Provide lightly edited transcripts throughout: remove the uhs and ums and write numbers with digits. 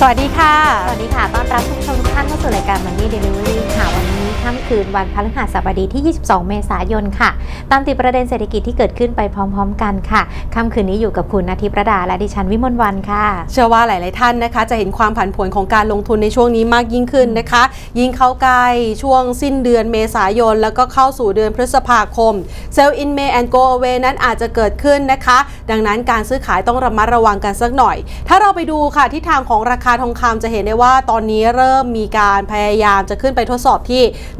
สวัสดีค่ะสวัสดีค่ะต้อนรับผู้ชมทุกท่านเข้าสู่รายการ Money Delivery ค่ะวันนี้ค่ำคืนวันพฤหัสบดีที่ 22 เมษายนค่ะตามติดประเด็นเศรษฐกิจที่เกิดขึ้นไปพร้อมๆกันค่ะค่ำคืนนี้อยู่กับคุณณทิพย์ระดาและดิฉันวิมลวรรณค่ะเชื่อว่าหลายๆท่านนะคะจะเห็นความผันผวนของการลงทุนในช่วงนี้มากยิ่งขึ้นนะคะยิ่งเข้าใกล้ช่วงสิ้นเดือนเมษายนแล้วก็เข้าสู่เดือนพฤษภาคม Sell in May and Go Away นั้นอาจจะเกิดขึ้นนะคะดังนั้นการซื้อขายต้องระมัดระวังกันสักหน่อยถ้าเราไปดูค่ะทิศทางของราคาทองคำจะเห็นได้ว่าตอนนี้เริ่มมีการพยายามจะขึ้นไปทดสอบที่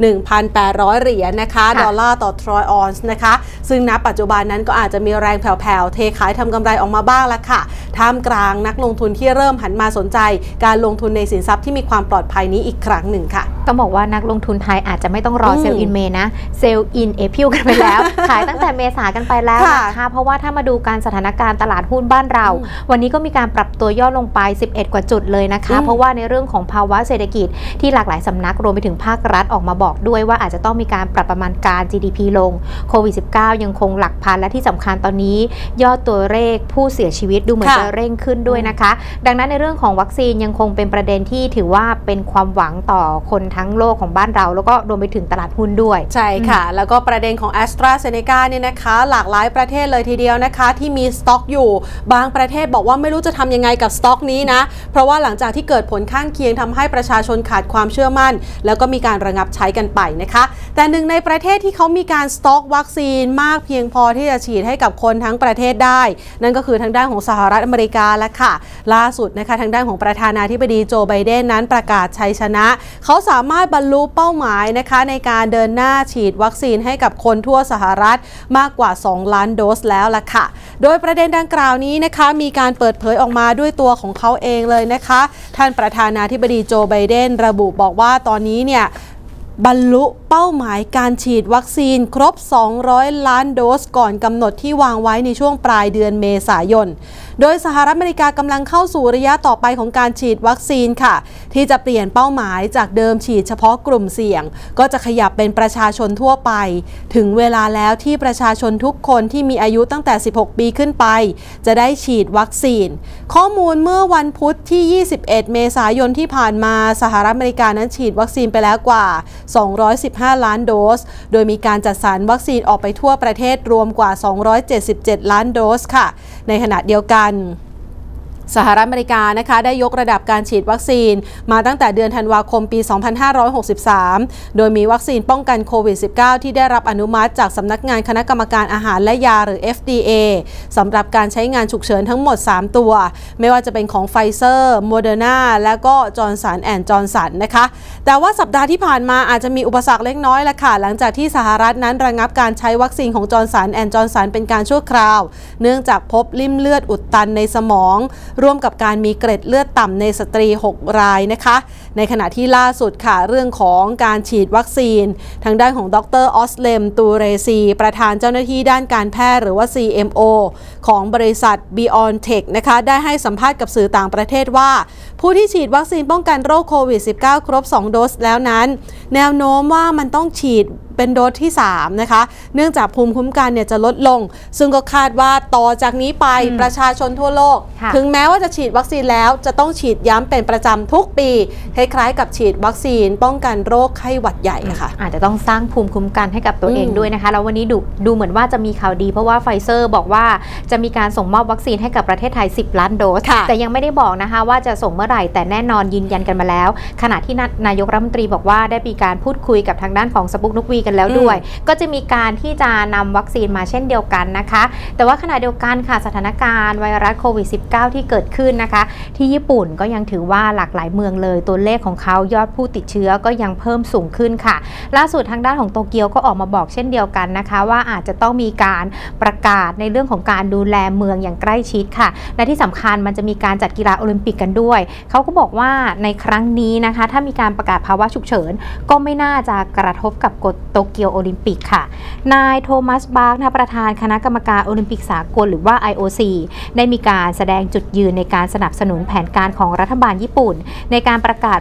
1,800 เหรียญนะคะดอลลาร์ต่อทรอยออนซ์นะคะซึ่งณปัจจุบันนั้นก็อาจจะมีแรงแผ่วๆเทขายทำกำไรออกมาบ้างแล้วค่ะท่ามกลางนักลงทุนที่เริ่มหันมาสนใจการลงทุนในสินทรัพย์ที่มีความปลอดภัยนี้อีกครั้งหนึ่งค่ะต้องบอกว่านักลงทุนไทยอาจจะไม่ต้องรอเซลล์อินเมย์นะเซลล์อินเอพิลกันไปแล้ว ขายตั้งแต่เมษากันไปแล้วนะคะเพราะว่าถ้ามาดูการสถานการณ์ตลาดหุ้นบ้านเราวันนี้ก็มีการปรับตัวย่อลงไป11กว่าจุดเลยนะคะเพราะว่าในเรื่องของภาวะเศรษฐกิจที่หลากหลายสำนักรวมไปถึงภาครัฐออกมาบอกด้วยว่าอาจจะต้องมีการปรับประมาณการ GDP ลงโควิด -19 ยังคงหลักพันและที่สำคัญตอนนี้ยอดตัวเลขผู้เสียชีวิตดูเหมือนจะเร่งขึ้นด้วยนะคะดังนั้นในเรื่องของวัคซีนยังคงเป็นประเด็นที่ถือว่าเป็นความหวังต่อคนทั้งโลกของบ้านเราแล้วก็รวมไปถึงตลาดหุ้นด้วยใช่ค่ะแล้วก็ประเด็นของ AstraZeneca เนี่ยนะคะหลากหลายประเทศเลยทีเดียวนะคะที่มีสต็อกอยู่บางประเทศบอกว่าไม่รู้จะทำยังไงกับสต็อกนี้นะเพราะว่าหลังจากที่เกิดผลข้างเคียงทำให้ประชาชนขาดความเชื่อมั่นแล้วก็มีการระงับใช้กันไปนะคะแต่หนึ่งในประเทศที่เขามีการสต็อกวัคซีนมากเพียงพอที่จะฉีดให้กับคนทั้งประเทศได้นั่นก็คือทางด้านของสหรัฐอเมริกาแล้วค่ะล่าสุดนะคะทางด้านของประธานาธิบดีโจไบเดนนั้นประกาศชัยชนะเขาสามารถบรรลุเป้าหมายนะคะในการเดินหน้าฉีดวัคซีนให้กับคนทั่วสหรัฐมากกว่า2 ล้านโดสแล้วล่ะค่ะโดยประเด็นดังกล่าวนี้นะคะมีการเปิดเผยออกมาด้วยตัวของเขาเองเลยนะคะท่านประธานาธิบดีโจไบเดนระบุบอกว่าตอนนี้เนี่ยบรรลุเป้าหมายการฉีดวัคซีนครบ200 ล้านโดสก่อนกำหนดที่วางไว้ในช่วงปลายเดือนเมษายนโดยสหรัฐอเมริกากำลังเข้าสู่ระยะต่อไปของการฉีดวัคซีนค่ะที่จะเปลี่ยนเป้าหมายจากเดิมฉีดเฉพาะกลุ่มเสี่ยงก็จะขยับเป็นประชาชนทั่วไปถึงเวลาแล้วที่ประชาชนทุกคนที่มีอายุตั้งแต่16 ปีขึ้นไปจะได้ฉีดวัคซีนข้อมูลเมื่อวันพุธที่21 เมษายนที่ผ่านมาสหรัฐอเมริกานั้นฉีดวัคซีนไปแล้วกว่า215 ล้านโดสโดยมีการจัดสรรวัคซีนออกไปทั่วประเทศรวมกว่า277 ล้านโดสค่ะในขณะเดียวกันสหรัฐอเมริกานะคะได้ยกระดับการฉีดวัคซีนมาตั้งแต่เดือนธันวาคมปี 2563 โดยมีวัคซีนป้องกันโควิด -19 ที่ได้รับอนุมัติจากสำนักงานคณะกรรมการอาหารและยาหรือ FDA สำหรับการใช้งานฉุกเฉินทั้งหมด 3 ตัวไม่ว่าจะเป็นของไฟเซอร์โมเดอร์นาและก็จอร์นสันแอนด์จอร์นสันนะคะแต่ว่าสัปดาห์ที่ผ่านมาอาจจะมีอุปสรรคเล็กน้อยละค่ะหลังจากที่สหรัฐนั้นระงับการใช้วัคซีนของจอร์นสันแอนด์จอร์นสันเป็นการชั่วคราวเนื่องจากพบลิ่มเลือดอุดตันในสมองร่วมกับการมีเกร็ดเลือดต่ำในสตรี6 รายนะคะในขณะที่ล่าสุดค่ะเรื่องของการฉีดวัคซีนทางด้านของดร.ออสเลมตูเรซีประธานเจ้าหน้าที่ด้านการแพทย์หรือว่า CMO ของบริษัท BioNTech นะคะได้ให้สัมภาษณ์กับสื่อต่างประเทศว่าผู้ที่ฉีดวัคซีนป้องกันโรคโควิด -19 ครบ2 โดสแล้วนั้นแนวโน้มว่ามันต้องฉีดเป็นโดสที่3นะคะเนื่องจากภูมิคุ้มกันเนี่ยจะลดลงซึ่งก็คาดว่าต่อจากนี้ไปประชาชนทั่วโลกถึงแม้ว่าจะฉีดวัคซีนแล้วจะต้องฉีดย้ำเป็นประจำทุกปีคล้ายๆกับฉีดวัคซีนป้องกันโรคไข้หวัดใหญ่ค่ะอาจจะต้องสร้างภูมิคุ้มกันให้กับตัวเองด้วยนะคะแล้ววันนี้ดูเหมือนว่าจะมีข่าวดีเพราะว่าไฟเซอร์บอกว่าจะมีการส่งมอบวัคซีนให้กับประเทศไทย10 ล้านโดสแต่ยังไม่ได้บอกนะคะว่าจะส่งเมื่อไหร่แต่แน่นอนยืนยันกันมาแล้วขณะที่นายกรัฐมนตรีบอกว่าได้มีการพูดคุยกับทางด้านของสปุกนุกวีกันแล้วด้วยก็จะมีการที่จะนำวัคซีนมาเช่นเดียวกันนะคะแต่ว่าขณะเดียวกันค่ะสถานการณ์ไวรัสโควิด -19 ที่เกิดขึ้นนะคะที่ญี่ปุ่นก็ยังถือว่าหลากหลายเมืองเลยตัวเลขของเขายอดผู้ติดเชื้อก็ยังเพิ่มสูงขึ้นค่ะล่าสุดทางด้านของโตเกียวก็ออกมาบอกเช่นเดียวกันนะคะว่าอาจจะต้องมีการประกาศในเรื่องของการดูแลเมืองอย่างใกล้ชิดค่ะและที่สำคัญมันจะมีการจัดกีฬาโอลิมปิกกันด้วยเขาก็บอกว่าในครั้งนี้นะคะถ้ามีการประกาศภาวะฉุกเฉินก็ไม่น่าจะกระทบกับกฎโตเกียวโอลิมปิกค่ะนายโทมัสบาร์กประธานคณะกรรมการโอลิมปิกสากลหรือว่า IOC ได้มีการแสดงจุดยืนในการสนับสนุนแผนการของรัฐบาลญี่ปุ่นในการประกาศ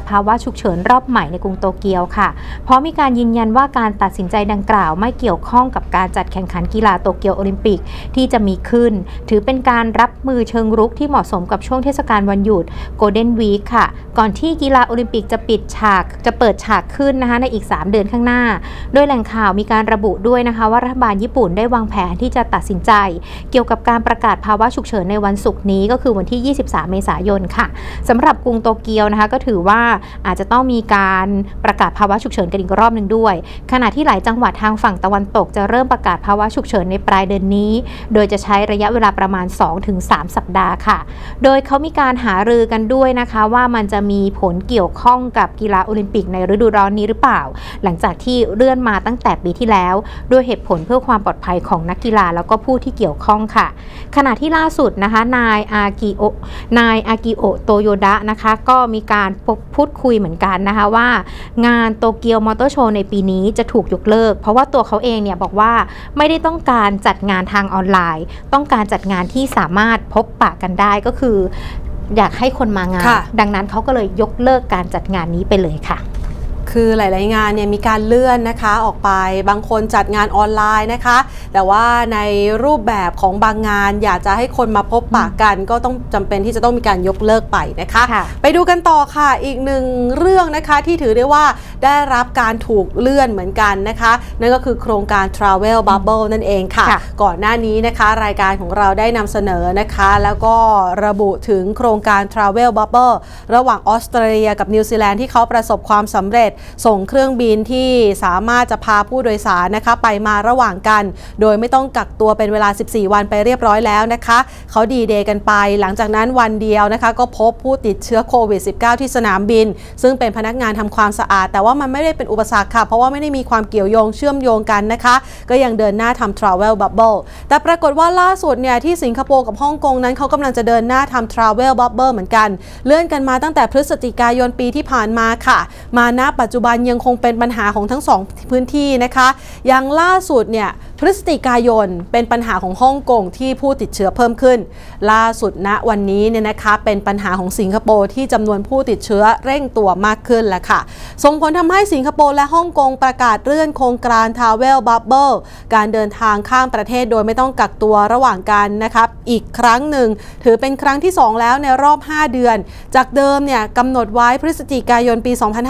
ภาวะฉุกเฉินรอบใหม่ในกรุงโตเกียวค่ะเพราะมีการยืนยันว่าการตัดสินใจดังกล่าวไม่เกี่ยวข้องกับการจัดแข่งขันกีฬาโตเกียวโอลิมปิกที่จะมีขึ้นถือเป็นการรับมือเชิงรุกที่เหมาะสมกับช่วงเทศกาลวันหยุด Golden Week ค่ะก่อนที่กีฬาโอลิมปิกจะเปิดฉากขึ้นนะคะในอีก3เดือนข้างหน้าโดยแหล่งข่าวมีการระบุด้วยนะคะว่ารัฐบาลญี่ปุ่นได้วางแผนที่จะตัดสินใจเกี่ยวกับการประกาศภาวะฉุกเฉินในวันศุกร์นี้ก็คือวันที่23เมษายนค่ะสำหรับกรุงโตเกียวนะคะก็ถือว่าอาจจะต้องมีการประกาศภาวะฉุกเฉินกันอีกรอบหนึ่งด้วยขณะที่หลายจังหวัดทางฝั่งตะวันตกจะเริ่มประกาศภาวะฉุกเฉินในปลายเดือนนี้โดยจะใช้ระยะเวลาประมาณ 2-3 สัปดาห์ค่ะโดยเขามีการหารือกันด้วยนะคะว่ามันจะมีผลเกี่ยวข้องกับกีฬาโอลิมปิกในฤดูร้อนนี้หรือเปล่าหลังจากที่เลื่อนมาตั้งแต่ปีที่แล้วด้วยเหตุผลเพื่อความปลอดภัยของนักกีฬาแล้วก็ผู้ที่เกี่ยวข้องค่ะขณะที่ล่าสุดนะคะนายอากิโอโตโยดะนะคะก็มีการพูดคุยเหมือนกันนะคะว่างานโตเกียวมอเตอร์โชว์ในปีนี้จะถูกยกเลิกเพราะว่าตัวเขาเองเนี่ยบอกว่าไม่ได้ต้องการจัดงานทางออนไลน์ต้องการจัดงานที่สามารถพบปะกันได้ก็คืออยากให้คนมางานดังนั้นเขาก็เลยยกเลิกการจัดงานนี้ไปเลยค่ะคือหลายๆงานเนี่ยมีการเลื่อนนะคะออกไปบางคนจัดงานออนไลน์นะคะแต่ว่าในรูปแบบของบางงานอยากจะให้คนมาพบปะกันก็ต้องจำเป็นที่จะต้องมีการยกเลิกไปนะคะไปดูกันต่อค่ะอีกหนึ่งเรื่องนะคะที่ถือได้ว่าได้รับการถูกเลื่อนเหมือนกันนะคะนั่นก็คือโครงการ Travel Bubble นั่นเองค่ะก่อนหน้านี้นะคะรายการของเราได้นำเสนอนะคะแล้วก็ระบุถึงโครงการ Travel Bubble ระหว่างออสเตรเลียกับนิวซีแลนด์ที่เขาประสบความสำเร็จส่งเครื่องบินที่สามารถจะพาผู้โดยสารนะคะไปมาระหว่างกันโดยไม่ต้องกักตัวเป็นเวลา14วันไปเรียบร้อยแล้วนะคะเขาดีเดย์กันไปหลังจากนั้นวันเดียวนะคะก็พบผู้ติดเชื้อโควิด -19 ที่สนามบินซึ่งเป็นพนักงานทำความสะอาดแต่ว่ามันไม่ได้เป็นอุปสรรคค่ะเพราะว่าไม่ได้มีความเกี่ยวโยงเชื่อมโยงกันนะคะก็ยังเดินหน้าทำ Travel Bubble แต่ปรากฏว่าล่าสุดเนี่ยที่สิงคโปร์กับฮ่องกงนั้นเขากำลังจะเดินหน้าทำ Travel Bubble เหมือนกันเลื่อนกันมาตั้งแต่พฤศจิกายนปีที่ผ่านมาค่ะมาณปัจจุบันยังคงเป็นปัญหาของทั้ง2พื้นที่นะคะอย่างล่าสุดเนี่ยพฤศจิกายนเป็นปัญหาของฮ่องกงที่ผู้ติดเชื้อเพิ่มขึ้นล่าสุดณวันนี้เนี่ยนะคะเป็นปัญหาของสิงคโปร์ที่จำนวนผู้ติดเชื้อเร่งตัวมากขึ้นแล้วค่ะส่งผลทำให้สิงคโปร์และฮ่องกงประกาศเลื่อนโครงการ Travel Bubble การเดินทางข้ามประเทศโดยไม่ต้องกักตัวระหว่างกันนะครับอีกครั้งหนึ่งถือเป็นครั้งที่2แล้วในรอบ5เดือนจากเดิมเนี่ยกำหนดไว้พฤศจิกายนปี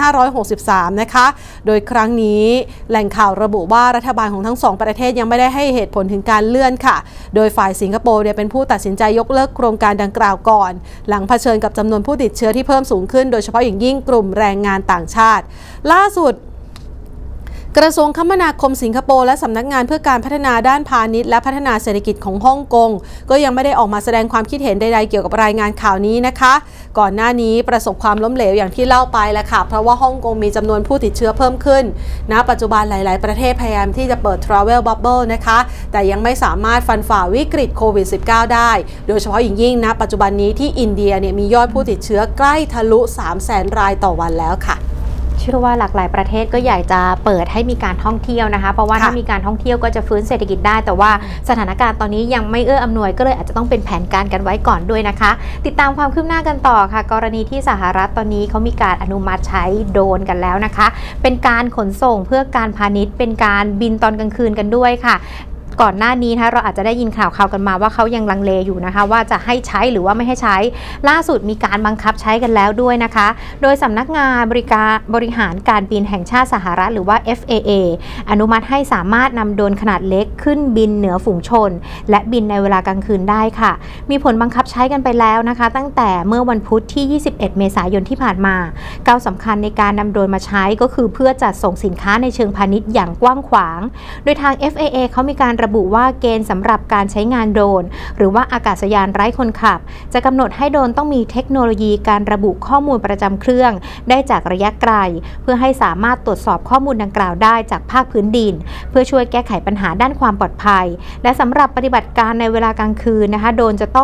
2563นะคะโดยครั้งนี้แหล่งข่าวระบุว่ารัฐบาลของทั้ง2ประเทศยังไม่ได้ให้เหตุผลถึงการเลื่อนค่ะโดยฝ่ายสิงคโปร์เป็นผู้ตัดสินใจยกเลิกโครงการดังกล่าวก่อนหลังเผชิญกับจำนวนผู้ติดเชื้อที่เพิ่มสูงขึ้นโดยเฉพาะอย่างยิ่งกลุ่มแรงงานต่างชาติล่าสุดกระทรวงคมนาคมสิงคโปร์และสำนักงานเพื่อการพัฒนาด้านพาณิชย์และพัฒนาเศรษฐกิจของฮ่องกงก็ยังไม่ได้ออกมาแสดงความคิดเห็นใดๆเกี่ยวกับรายงานข่าวนี้นะคะก่อนหน้านี้ประสบความล้มเหลวอย่างที่เล่าไปแล้วค่ะเพราะว่าฮ่องกงมีจำนวนผู้ติดเชื้อเพิ่มขึ้นณปัจจุบันหลายๆประเทศพยายามที่จะเปิด Travel Bubble นะคะแต่ยังไม่สามารถฟันฝ่าวิกฤตโควิด -19 ได้โดยเฉพาะอย่างยิ่งณปัจจุบันนี้ที่อินเดียเนี่ยมียอดผู้ติดเชื้อใกล้ทะลุ 300,000 รายต่อวันแล้วค่ะเชื่อว่าหลากหลายประเทศก็อยากจะเปิดให้มีการท่องเที่ยวนะคะเพราะว่าถ้ามีการท่องเที่ยวก็จะฟื้นเศรษฐกิจได้แต่ว่าสถานการณ์ตอนนี้ยังไม่เอื้ออำนวยก็เลยอาจจะต้องเป็นแผนการกันไว้ก่อนด้วยนะคะติดตามความคืบหน้ากันต่อค่ะกรณีที่สหรัฐตอนนี้เขามีการอนุมัติใช้โดรนกันแล้วนะคะเป็นการขนส่งเพื่อการพาณิชย์เป็นการบินตอนกลางคืนกันด้วยค่ะก่อนหน้านี้นะคะเราอาจจะได้ยินข่าวกันมาว่าเขายังลังเลอยู่นะคะว่าจะให้ใช้หรือว่าไม่ให้ใช้ล่าสุดมีการบังคับใช้กันแล้วด้วยนะคะโดยสำนักงานบริหารการบินแห่งชาติสหรัฐหรือว่า FAA อนุมัติให้สามารถนำโดรนขนาดเล็กขึ้นบินเหนือฝูงชนและบินในเวลากลางคืนได้ค่ะมีผลบังคับใช้กันไปแล้วนะคะตั้งแต่เมื่อวันพุธที่21เมษายนที่ผ่านมาก้าวสำคัญในการนำโดรนมาใช้ก็คือเพื่อจัดส่งสินค้าในเชิงพาณิชย์อย่างกว้างขวางโดยทาง FAA เขามีการระบุว่าเกณฑ์สำหรับการใช้งานโดรนหรือว่าอากาศยานไร้คนขับจะกำหนดให้โดรนต้องมีเทคโนโลยีการระบุข้อมูลประจำเครื่องได้จากระยะไกลเพื่อให้สามารถตรวจสอบข้อมูลดังกล่าวได้จากภาคพื้นดินเพื่อช่วยแก้ไขปัญหาด้านความปลอดภัยและสำหรับปฏิบัติการในเวลากลางคืนนะคะโดรนจะต้องติด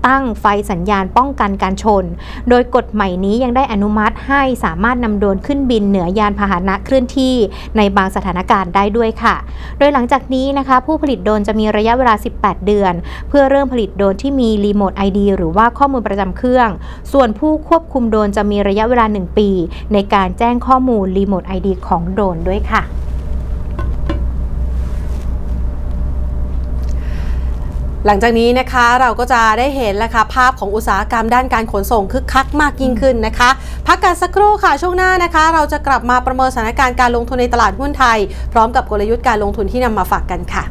ตั้งไฟสัญญาณป้องกันการชนโดยกฎใหม่นี้ยังได้อนุมัติให้สามารถนำโดรนขึ้นบินเหนือยานพาหนะเคลื่อนที่ในบางสถานการณ์ได้ด้วยค่ะโดยหลังจากนี้นะคะผู้ผลิตโดรนจะมีระยะเวลา18 เดือนเพื่อเริ่มผลิตโดรนที่มีรีโมท ID หรือว่าข้อมูลประจำเครื่องส่วนผู้ควบคุมโดรนจะมีระยะเวลา1 ปีในการแจ้งข้อมูลรีโมท ID ของโดรนด้วยค่ะหลังจากนี้นะคะเราก็จะได้เห็นแล้วค่ะภาพของอุตสาหกรรมด้านการขนส่งคึกคักมากยิ่งขึ้นนะคะพักกันสักครู่ค่ะช่วงหน้านะคะเราจะกลับมาประเมินสถานการณ์การลงทุนในตลาดหุ้นไทยพร้อมกับกลยุทธ์การลงทุนที่นำมาฝากกันค่ะ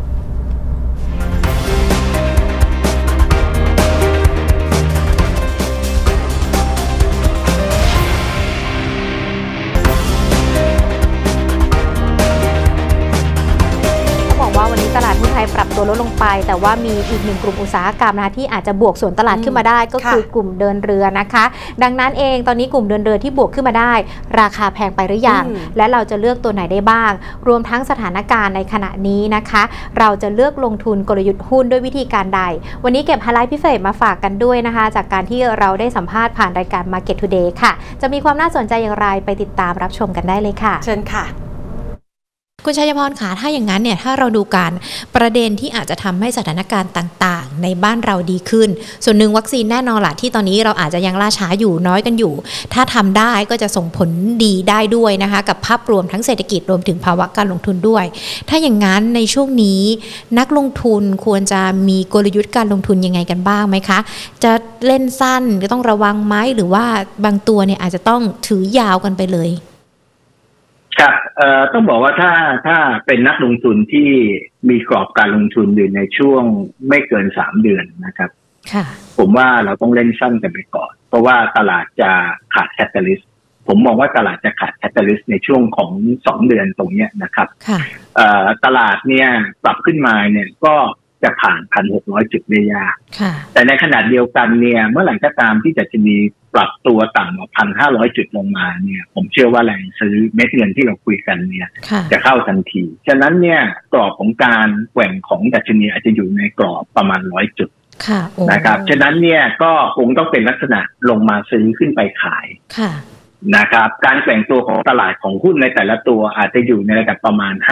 ตลาดหุ้นไทยปรับตัวลดลงไปแต่ว่ามีอีกหนึ่งกลุ่มอุตสาหกรรมนะคะที่อาจจะบวกส่วนตลาดขึ้นมาได้ก็คือกลุ่มเดินเรือนะคะดังนั้นเองตอนนี้กลุ่มเดินเรือที่บวกขึ้นมาได้ราคาแพงไปหรือยังและเราจะเลือกตัวไหนได้บ้างรวมทั้งสถานการณ์ในขณะนี้นะคะเราจะเลือกลงทุนกลยุทธ์หุ้นด้วยวิธีการใดวันนี้เก็บไฮไลท์พิเศษมาฝากกันด้วยนะคะจากการที่เราได้สัมภาษณ์ผ่านรายการ Market Today ค่ะจะมีความน่าสนใจอย่างไรไปติดตามรับชมกันได้เลยค่ะเชิญค่ะคุณชัยพรคะถ้าอย่างนั้นเนี่ยถ้าเราดูการประเด็นที่อาจจะทำให้สถานการณ์ต่างๆในบ้านเราดีขึ้นส่วนหนึ่งวัคซีนแน่นอนล่ะที่ตอนนี้เราอาจจะยังล่าช้าอยู่น้อยกันอยู่ถ้าทำได้ก็จะส่งผลดีได้ด้วยนะคะกับภาพรวมทั้งเศรษฐกิจรวมถึงภาวะการลงทุนด้วยถ้าอย่างนั้นในช่วงนี้นักลงทุนควรจะมีกลยุทธ์การลงทุนยังไงกันบ้างไหมคะจะเล่นสั้นก็ต้องระวังไหมหรือว่าบางตัวเนี่ยอาจจะต้องถือยาวกันไปเลยครับต้องบอกว่าถ้าเป็นนักลงทุนที่มีกรอบการลงทุนอยู่ในช่วงไม่เกิน3 เดือนนะครับผมว่าเราต้องเล่นสั้นกันไปก่อนเพราะว่าตลาดจะขาดแคตตาลิสต์ผมมองว่าตลาดจะขาดแคตตาลิสต์ในช่วงของ2 เดือนตรงนี้นะครับตลาดเนี่ยปรับขึ้นมาเนี่ยก็จะผ่าน 1,600 จุดได้ยากแต่ในขณะเดียวกันเนี่ยเมื่อไหร่ก็ตามที่จะมีปรับตัวต่ำกว่า 1,500 จุดลงมาเนี่ยผมเชื่อว่าแรงซื้อเม็ดเงินที่เราคุยกันเนี่ยจะเข้าทันทีฉะนั้นเนี่ยกรอบของการแกว่งของดัชนีอาจจะอยู่ในกรอบประมาณ100 จุดนะครับฉะนั้นเนี่ยก็คงต้องเป็นลักษณะลงมาซื้อขึ้นไปขายนะครับการแกว่งตัวของตลาดของหุ้นในแต่ละตัวอาจจะอยู่ในระดับประมาณ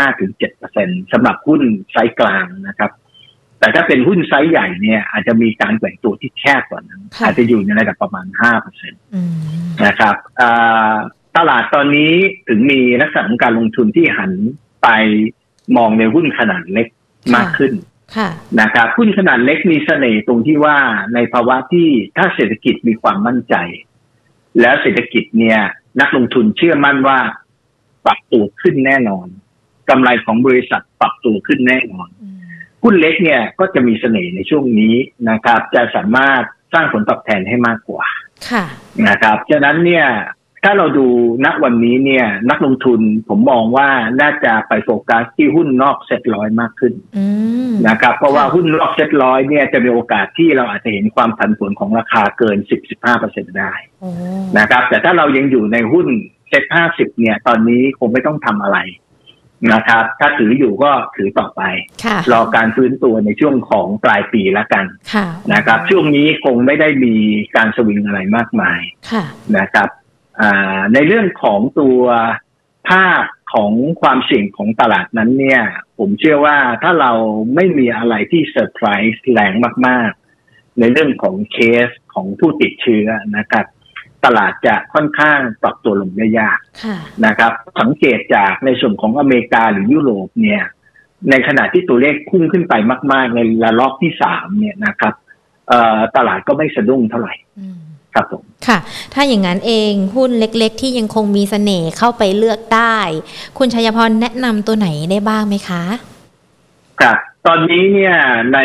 5-7% สำหรับหุ้นไซส์กลางนะครับแต่ถ้าเป็นหุ้นไซส์ใหญ่เนี่ยอาจจะมีการแกว่งตัวที่แคบกว่านั้นอาจจะอยู่ในระดับประมาณ 5% นะครับตลาดตอนนี้ถึงมีลักษณะของการลงทุนที่หันไปมองในหุ้นขนาดเล็กมากขึ้นนะครับหุ้นขนาดเล็กมีเสน่ห์ตรงที่ว่าในภาวะที่ถ้าเศรษฐกิจมีความมั่นใจแล้วเศรษฐกิจเนี่ยนักลงทุนเชื่อมั่นว่าปรับตัวขึ้นแน่นอนกำไรของบริษัทปรับตัวขึ้นแน่นอนหุ้นเล็กเนี่ยก็จะมีเสน่ห์ในช่วงนี้นะครับจะสามารถสร้างผลตอบแทนให้มากกว่านะครับฉะนั้นเนี่ยถ้าเราดูณวันนี้เนี่ยนักลงทุนผมมองว่าน่าจะไปโฟกัสที่หุ้นนอกเซ็ตร้อยมากขึ้นนะครับเพราะว่าหุ้นนอกเซ็ตร้อยเนี่ยจะมีโอกาสที่เราอาจจะเห็นความผันผวนของราคาเกิน 10-15% ได้นะครับแต่ถ้าเรายังอยู่ในหุ้นเซ็ต50เนี่ยตอนนี้คงไม่ต้องทำอะไรนะครับถ้าถืออยู่ก็ถือต่อไปรอการฟื้นตัวในช่วงของปลายปีละกันนะครับช่วงนี้คงไม่ได้มีการสวิงอะไรมากมายนะครับในเรื่องของตัวภาพของความเสี่ยงของตลาดนั้นเนี่ยผมเชื่อว่าถ้าเราไม่มีอะไรที่เซอร์ไพรส์แรงมากๆในเรื่องของเคสของผู้ติดเชื้อนะครับตลาดจะค่อนข้างปรับตัวลงได้ยากนะครับสังเกตจากในส่วนของอเมริกาหรือยุโรปเนี่ยในขณะที่ตัวเลขพุ่งขึ้นไปมากๆในระลอกที่3เนี่ยนะครับตลาดก็ไม่สะดุ้งเท่าไหร่ครับผมค่ะถ้าอย่างนั้นเองหุ้นเล็กๆที่ยังคงมีเสน่ห์เข้าไปเลือกได้คุณชัยพรแนะนำตัวไหนได้บ้างไหมคะครับตอนนี้เนี่ยใน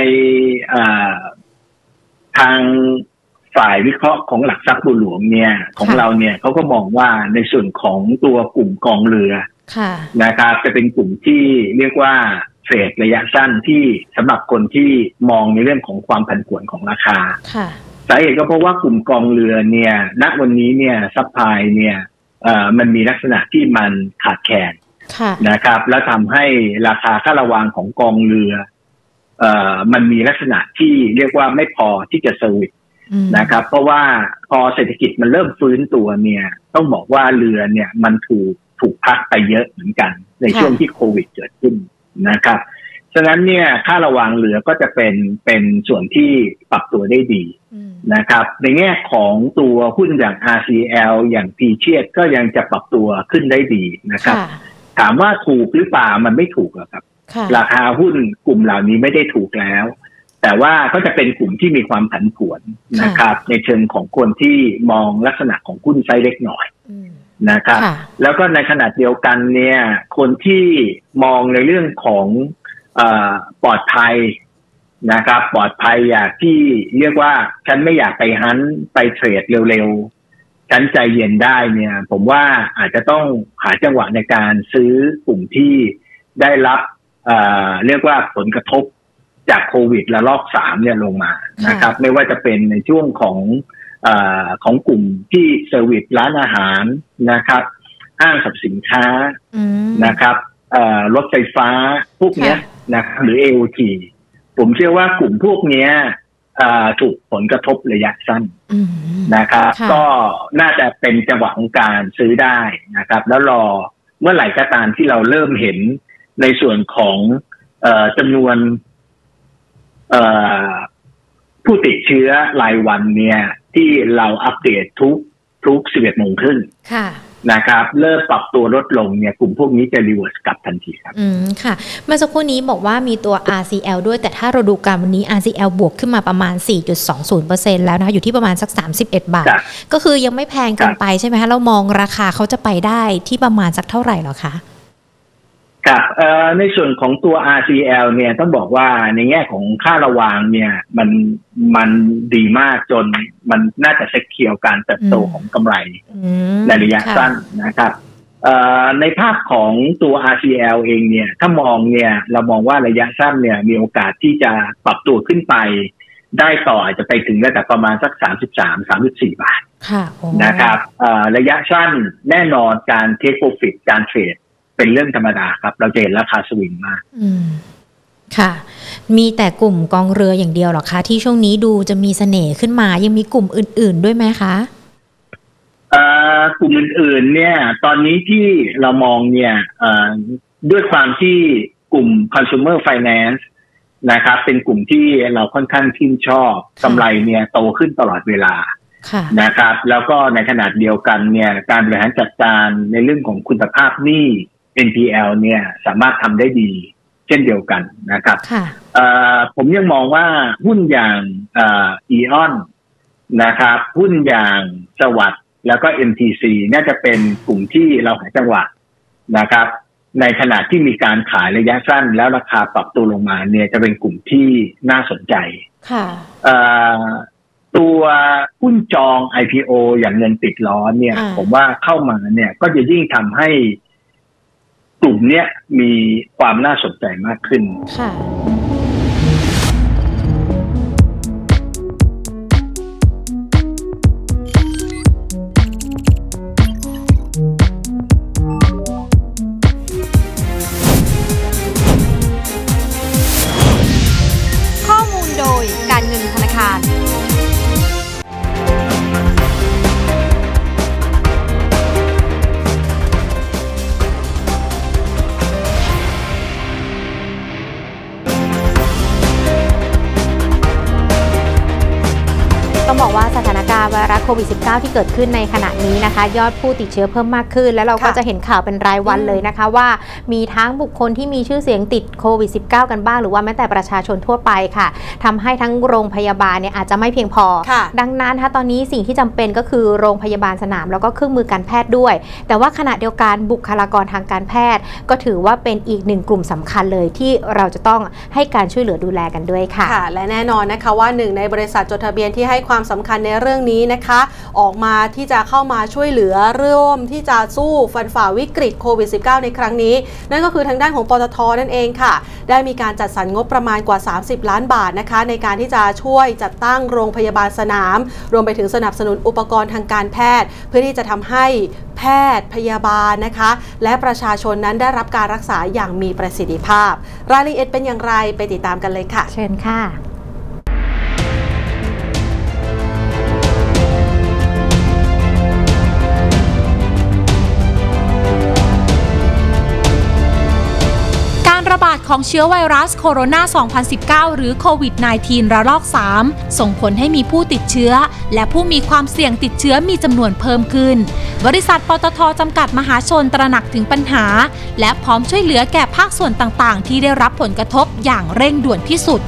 ทางฝ่ายวิเคราะห์ของหลักทรัพย์บัวหลวงเนี่ยของเราเนี่ยเขาก็มองว่าในส่วนของตัวกลุ่มกองเรือนะครับจะเป็นกลุ่มที่เรียกว่าเทรดระยะสั้นที่สำหรับคนที่มองในเรื่องของความผันผวนของราคาสาเหตุก็เพราะว่ากลุ่มกองเรือเนี่ยณวันนี้เนี่ยซัพพลายเนี่ยมันมีลักษณะที่มันขาดแคลนนะครับแล้วทำให้ราคาค่าระวางของกองเรือมันมีลักษณะที่เรียกว่าไม่พอที่จะเซอร์วิสนะครับเพราะว่าพอเศรษฐกิจมันเริ่มฟื้นตัวเนี่ยต้องบอกว่าเรือเนี่ยมันถูกพักไปเยอะเหมือนกันในช่วงที่โควิดเกิดขึ้นนะครับฉะนั้นเนี่ยค่าระวางเรือก็จะเป็นส่วนที่ปรับตัวได้ดีนะครับในแง่ของตัวหุ้นอย่าง RCL อย่าง P-Chase ก็ยังจะปรับตัวขึ้นได้ดีนะครับถามว่าถูกหรือเปล่ามันไม่ถูกหรอกครับราคาหุ้นกลุ่มเหล่านี้ไม่ได้ถูกแล้วแต่ว่าก็จะเป็นกลุ่มที่มีความผันผวนนะครับในเชิงของคนที่มองลักษณะของหุ้นไซส์เล็กหน่อยนะครับแล้วก็ในขณะเดียวกันเนี่ยคนที่มองในเรื่องของปลอดภัยนะครับปลอดภัยอยากที่เรียกว่าฉันไม่อยากไปฮันต์ไปเทรดเร็วๆฉันใจเย็นได้เนี่ยผมว่าอาจจะต้องหาจังหวะในการซื้อกลุ่มที่ได้รับเรียกว่าผลกระทบจากโควิดระลอก3เนี่ยลงมานะครับไม่ว่าจะเป็นในช่วงของกลุ่มที่เซอร์วิสร้านอาหารนะครับห้างสรรพสินค้านะครับรถไฟฟ้าพวกนี้นะครับหรือ AOT ผมเชื่อว่ากลุ่มพวกนี้ถูกผลกระทบระยะสั้นนะครับก็น่าจะเป็นจังหวะของการซื้อได้นะครับแล้วรอเมื่อไหร่ก็ตามที่เราเริ่มเห็นในส่วนของจำนวนผู้ติดเชื้อรายวันเนี่ยที่เราอัปเดตทุก 11 โมงครึ่งนะครับเริ่มปรับตัวลดลงเนี่ยกลุ่มพวกนี้จะรีเวิร์สกลับทันทีครับค่ะเมื่อสักครู่นี้บอกว่ามีตัว RCL ด้วยแต่ถ้าเราดูการวันนี้ RCL บวกขึ้นมาประมาณ 4.20% แล้วนะคะอยู่ที่ประมาณสัก31 บาทก็คือยังไม่แพงเกินไปใช่ไหมคะเรามองราคาเขาจะไปได้ที่ประมาณสักเท่าไหร่หรอคะครับในส่วนของตัว RCL เนี่ยต้องบอกว่าในแง่ของค่าระวางเนี่ยมันดีมากจนมันน่าจะเซ็กเคียวการเติบโตของกำไรในระยะสั้นนะครับในภาพของตัว RCL เองเนี่ยถ้ามองเนี่ยเรามองว่าระยะสั้นเนี่ยมีโอกาสที่จะปรับตัวขึ้นไปได้ต่ออาจจะไปถึงระดับประมาณสัก 33-34 บาทนะครับระยะสั้นแน่นอนการเทคโปรฟิตการเทรดเป็นเรื่องธรรมดาครับเราจะเห็นราคาสวิงมากค่ะมีแต่กลุ่มกองเรืออย่างเดียวหรอคะที่ช่วงนี้ดูจะมีเสน่ห์ขึ้นมายังมีกลุ่มอื่นๆด้วยไหมคะกลุ่มอื่นๆเนี่ยตอนนี้ที่เรามองเนี่ยด้วยความที่กลุ่ม consumer finance นะครับเป็นกลุ่มที่เราค่อนข้างชื่นชอบกำไรเนี่ยโตขึ้นตลอดเวลานะครับแล้วก็ในขณะเดียวกันเนี่ยการบริหารจัดการในเรื่องของคุณภาพหนี้NPL เนี่ยสามารถทำได้ดีเช่นเดียวกันนะครับผมยังมองว่าหุ้นอย่างEON นะครับหุ้นอย่างสวัสด์แล้วก็ MTC น่าจะเป็นกลุ่มที่เราหาจังหวะนะครับในขณะที่มีการขายระยะสั้นแล้วราคาปรับตัวลงมาเนี่ยจะเป็นกลุ่มที่น่าสนใจตัวหุ้นจอง IPO อย่างเงินติดล้อเนี่ยผมว่าเข้ามาเนี่ยก็จะยิ่งทำให้กลุ่มเนี้ยมีความน่าสนใจมากขึ้นค่ะข้อมูลโดยการเงินธนาคารต้องบอกว่าสถานการณ์ไวรัสโควิด -19 ที่เกิดขึ้นในขณะนี้นะคะยอดผู้ติดเชื้อเพิ่มมากขึ้นแล้วเราก็จะเห็นข่าวเป็นรายวันเลยนะคะว่ามีทั้งบุคคลที่มีชื่อเสียงติดโควิด -19 กันบ้างหรือว่าแม้แต่ประชาชนทั่วไปค่ะทำให้ทั้งโรงพยาบาลเนี่ยอาจจะไม่เพียงพอดังนั้นตอนนี้สิ่งที่จำเป็นก็คือโรงพยาบาลสนามแล้วก็เครื่องมือการแพทย์ด้วยแต่ว่าขณะเดียวกันบุคลากรทางการแพทย์ก็ถือว่าเป็นอีกหนึ่งกลุ่มสำคัญเลยที่เราจะต้องให้การช่วยเหลือดูแลกันด้วยค่ะและแน่นอนนะคะว่าหนึ่งในบริษัทจดทะเบียนที่ให้ความความสำคัญในเรื่องนี้นะคะออกมาที่จะเข้ามาช่วยเหลือร่วมที่จะสู้ฟันฝ่าวิกฤตโควิด -19 ในครั้งนี้นั่นก็คือทางด้านของปตท.นั่นเองค่ะได้มีการจัดสรรงบประมาณกว่า30 ล้านบาทนะคะในการที่จะช่วยจัดตั้งโรงพยาบาลสนามรวมไปถึงสนับสนุนอุปกรณ์ทางการแพทย์เพื่อที่จะทำให้แพทย์พยาบาลนะคะและประชาชนนั้นได้รับการรักษาอย่างมีประสิทธิภาพรายละเอียดเป็นอย่างไรไปติดตามกันเลยค่ะเชิญค่ะระบาดของเชื้อไวรัสโคโรนา 2019 หรือโควิด -19 ระลอก 3 ส่งผลให้มีผู้ติดเชื้อและผู้มีความเสี่ยงติดเชื้อมีจำนวนเพิ่มขึ้นบริษัทปตท.จำกัดมหาชนตระหนักถึงปัญหาและพร้อมช่วยเหลือแก่ภาคส่วนต่างๆที่ได้รับผลกระทบอย่างเร่งด่วนที่สุด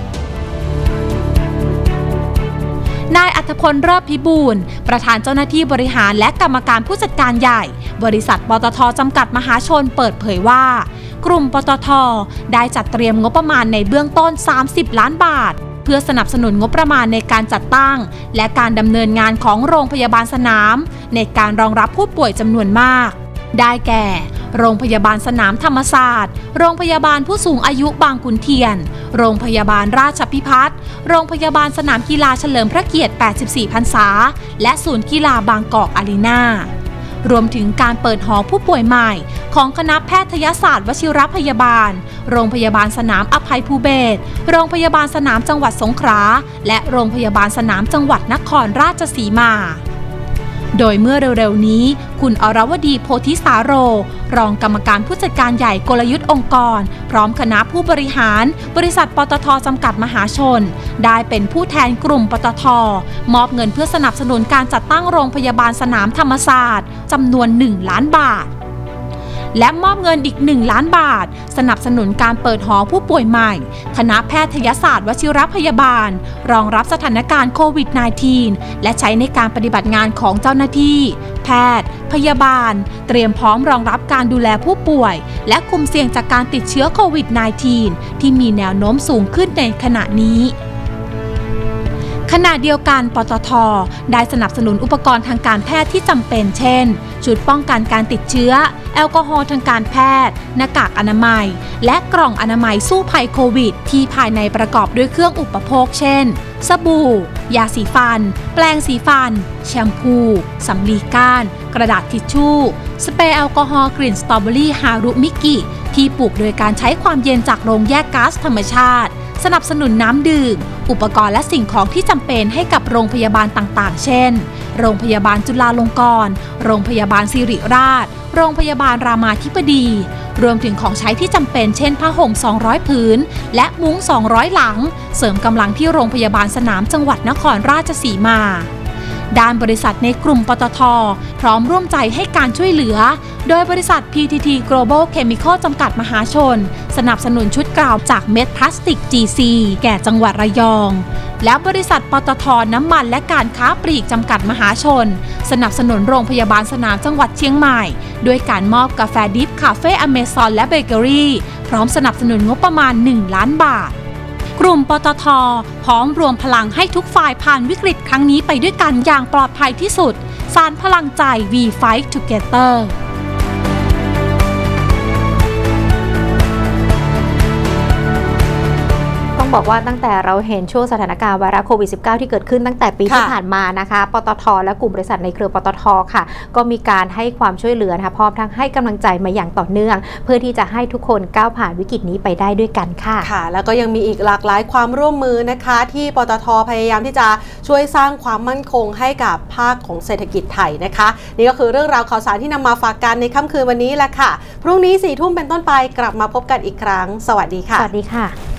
นายอัธพล เลิศพิบูลย์ประธานเจ้าหน้าที่บริหารและกรรมการผู้จัดการใหญ่บริษัทปตท.จำกัดมหาชนเปิดเผยว่ากลุ่มปตท.ได้จัดเตรียมงบประมาณในเบื้องต้น30 ล้านบาทเพื่อสนับสนุนงบประมาณในการจัดตั้งและการดำเนินงานของโรงพยาบาลสนามในการรองรับผู้ป่วยจำนวนมากได้แก่โรงพยาบาลสนามธรรมศาสตร์โรงพยาบาลผู้สูงอายุบางขุนเทียนโรงพยาบาลราชพิพัฒน์โรงพยาบาลสนามกีฬาเฉลิมพระเกียรติ84 พรรษาและศูนย์กีฬาบางกอกอารีนารวมถึงการเปิดหอผู้ป่วยใหม่ของคณะแพทยศาสตร์วชิรพยาบาลโรงพยาบาลสนามอภัยภูเบศรโรงพยาบาลสนามจังหวัดสงขลาและโรงพยาบาลสนามจังหวัดนครราชสีมาโดยเมื่อเร็วๆนี้คุณอรวดีโพธิสาโรรองกรรมการผู้จัดการใหญ่กลยุทธ์องค์กรพร้อมคณะผู้บริหารบริษัทปตท.จำกัดมหาชนได้เป็นผู้แทนกลุ่มปตท.มอบเงินเพื่อสนับสนุนการจัดตั้งโรงพยาบาลสนามธรรมศาสตร์จำนวน1 ล้านบาทและมอบเงินอีก1 ล้านบาทสนับสนุนการเปิดหอผู้ป่วยใหม่คณะแพทยศาสตร์วชิรพยาบาลรองรับสถานการณ์โควิด -19 และใช้ในการปฏิบัติงานของเจ้าหน้าที่แพทย์พยาบาลเตรียมพร้อมรองรับการดูแลผู้ป่วยและคุมเสี่ยงจากการติดเชื้อโควิด -19 ที่มีแนวโน้มสูงขึ้นในขณะนี้ขณะเดียวกันปตท.ได้สนับสนุนอุปกรณ์ทางการแพทย์ที่จำเป็นเช่นชุดป้องกันการติดเชื้อแอลกอฮอล์ทางการแพทย์หน้ากากอนามัยและกล่องอนามัยสู้ภัยโควิดที่ภายในประกอบด้วยเครื่องอุปโภคเช่นสบู่ยาสีฟันแปรงสีฟันแชมพูสำลีก้านกระดาษทิชชู่สเปรย์แอลกอฮอล์กลิ่นสตรอเบอรี่ฮารุมิกิที่ปลูกโดยการใช้ความเย็นจากโรงแยกก๊าซธรรมชาติสนับสนุนน้ำดื่มอุปกรณ์และสิ่งของที่จำเป็นให้กับโรงพยาบาลต่างๆเช่นโรงพยาบาลจุฬาลงกรณ์โรงพยาบาลสิริราชโรงพยาบาลรามาธิบดีรวมถึงของใช้ที่จำเป็นเช่นผ้าห่ม200 ผืนและมุ้ง200 หลังเสริมกำลังที่โรงพยาบาลสนามจังหวัดนครราชสีมาด้านบริษัทในกลุ่มปตท.พร้อมร่วมใจให้การช่วยเหลือโดยบริษัท PTT Global Chemical จำกัดมหาชนสนับสนุนชุดกาวจากเม็ดพลาสติก GC แก่จังหวัดระยองและบริษัทปตท.น้ำมันและการค้าปลีกจำกัดมหาชนสนับสนุนโรงพยาบาลสนามจังหวัดเชียงใหม่ด้วยการมอบกาแฟดิฟคาเฟ่อเมซอนและเบเกอรี่พร้อมสนับสนุนงบประมาณ1 ล้านบาทกลุ่มปตท.พร้อมรวมพลังให้ทุกฝ่ายผ่านวิกฤตครั้งนี้ไปด้วยกันอย่างปลอดภัยที่สุดสานพลังใจ We Fight Together บอกว่าตั้งแต่เราเห็นช่วงสถานการณ์ไวรัสโควิด -19 ที่เกิดขึ้นตั้งแต่ปีที่ผ่านมานะคะปตท.และกลุ่มบริษัทในเครือปตท.ค่ะก็มีการให้ความช่วยเหลือนะคะพร้อมทั้งให้กำลังใจมาอย่างต่อเนื่องเพื่อที่จะให้ทุกคนก้าวผ่านวิกฤตนี้ไปได้ด้วยกันค่ะค่ะแล้วก็ยังมีอีกหลากหลายความร่วมมือนะคะที่ปตท.พยายามที่จะช่วยสร้างความมั่นคงให้กับภาคของเศรษฐกิจไทยนะคะนี่ก็คือเรื่องราวข่าวสารที่นำมาฝากกันในค่ำคืนวันนี้แหละค่ะพรุ่งนี้ 4 ทุ่มเป็นต้นไปกลับมาพบกันอีกครั้งสวัสดีค่ะสวัสดีค่ะ